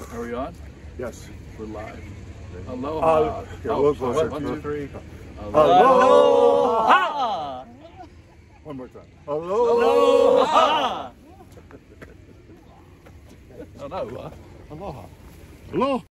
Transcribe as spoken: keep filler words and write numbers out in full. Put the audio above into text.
Are we on? Yes. We're live. Aloha. Uh, yeah, oh, one, one, one, two, three. Aloha. Aloha. One more time. Aloha. Aloha. Oh, no. Aloha. Aloha.